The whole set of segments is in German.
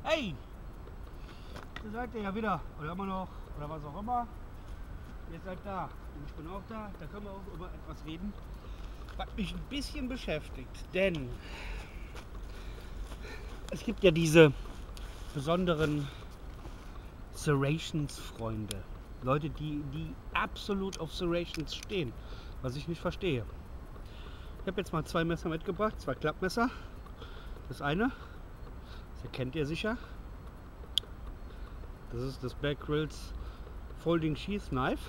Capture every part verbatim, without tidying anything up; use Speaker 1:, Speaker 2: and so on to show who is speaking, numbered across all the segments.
Speaker 1: Hey! Da seid ihr ja wieder. Oder immer noch. Oder was auch immer. Ihr seid da. Und ich bin auch da. Da können wir auch über etwas reden, was mich ein bisschen beschäftigt. Denn es gibt ja diese besonderen Serrations-Freunde. Leute, die, die absolut auf Serrations stehen. Was ich nicht verstehe. Ich habe jetzt mal zwei Messer mitgebracht. Zwei Klappmesser. Das eine, das erkennt ihr sicher. Das ist das Bear Grylls Folding Sheath Knife.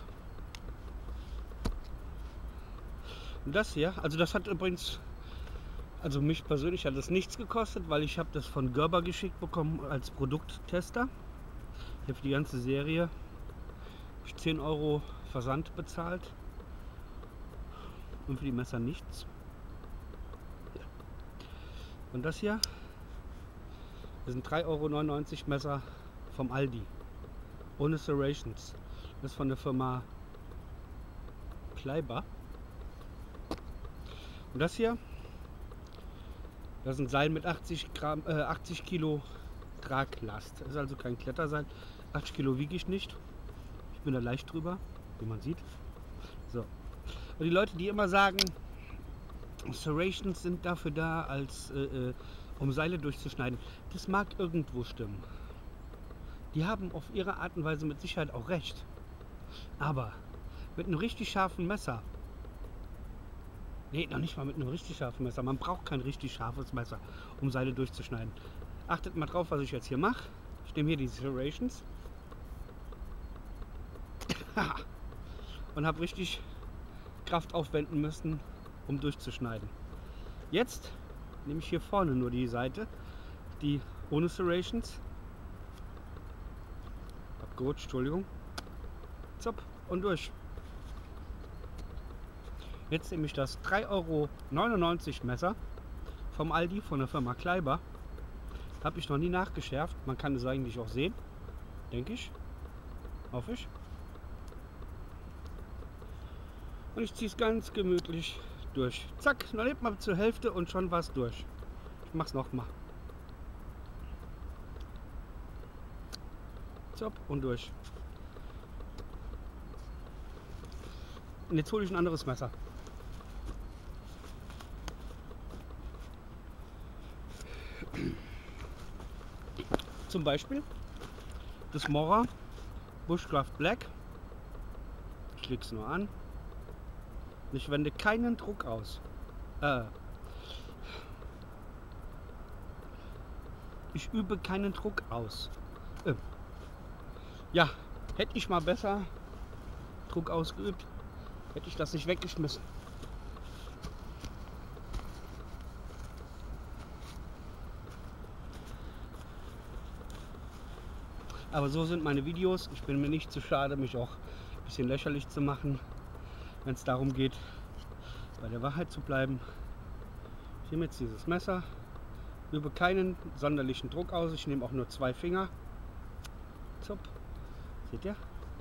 Speaker 1: Und das hier, also das hat übrigens, also mich persönlich hat das nichts gekostet, weil ich habe das von Gerber geschickt bekommen als Produkttester. Ich habe für die ganze Serie hab ich zehn Euro Versand bezahlt und für die Messer nichts. Und das hier, das sind drei Euro neunundneunzig Messer vom Aldi, ohne Serrations. Das ist von der Firma Kleiber. Und das hier, das ist ein Seil mit achtzig Gramm, äh, achtzig Kilo Traglast. Das ist also kein Kletterseil. achtzig Kilo wiege ich nicht. Ich bin da leicht drüber, wie man sieht. So. Und die Leute, die immer sagen, Serrations sind dafür da, als äh, um Seile durchzuschneiden, das mag irgendwo stimmen. Die haben auf ihre Art und Weise mit Sicherheit auch recht. Aber mit einem richtig scharfen Messer, nee, noch nicht mal mit einem richtig scharfen Messer, man braucht kein richtig scharfes Messer, um Seile durchzuschneiden. Achtet mal drauf, was ich jetzt hier mache. Ich nehme hier die Serrations und habe richtig Kraft aufwenden müssen, um durchzuschneiden. Jetzt nehme ich hier vorne nur die Seite, die ohne Serrations. Abgerutscht, Entschuldigung. Zopp und durch. Jetzt nehme ich das drei Euro neunundneunzig Messer vom Aldi von der Firma Kleiber. Habe ich noch nie nachgeschärft. Man kann es eigentlich auch sehen, denke ich. Hoffe ich. Und ich ziehe es ganz gemütlich durch. Zack, noch nicht mal zur Hälfte und schon war es durch. Ich mache es nochmal. Zopp und durch. Und jetzt hole ich ein anderes Messer. Zum Beispiel das Mora Bushcraft Black. Ich lege es nur an. Ich wende keinen Druck aus. Äh, ich übe keinen Druck aus. Äh, ja, hätte ich mal besser Druck ausgeübt, hätte ich das nicht weggeschmissen. Aber so sind meine Videos. Ich bin mir nicht zu schade, mich auch ein bisschen lächerlich zu machen, wenn es darum geht, bei der Wahrheit zu bleiben. Ich nehme jetzt dieses Messer, übe keinen sonderlichen Druck aus. Ich nehme auch nur zwei Finger. Zup. Seht ihr?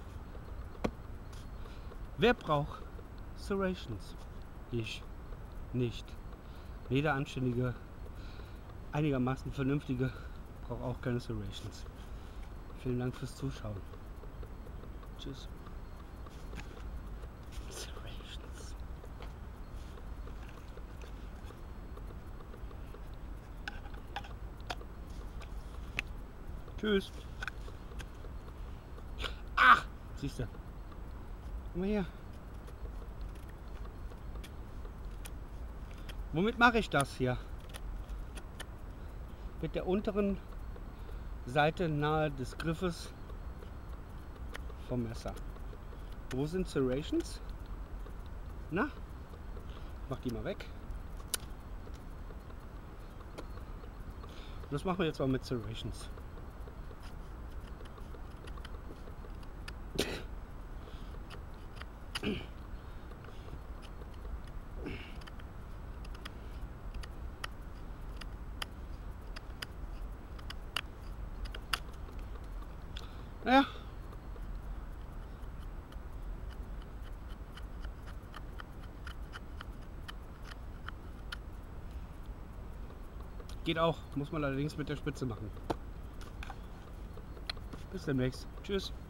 Speaker 1: Wer braucht Serrations? Ich nicht. Jeder anständige, einigermaßen vernünftige braucht auch keine Serrations. Vielen Dank fürs Zuschauen. Tschüss. Serrations. Tschüss. Ach, siehst du. Komm mal her. Womit mache ich das hier? Mit der unteren Seite nahe des Griffes vom Messer. Wo sind Serrations? Na? Ich mach die mal weg. Das machen wir jetzt mal mit Serrations. Ja. Geht auch, muss man allerdings mit der Spitze machen. Bis demnächst. Tschüss.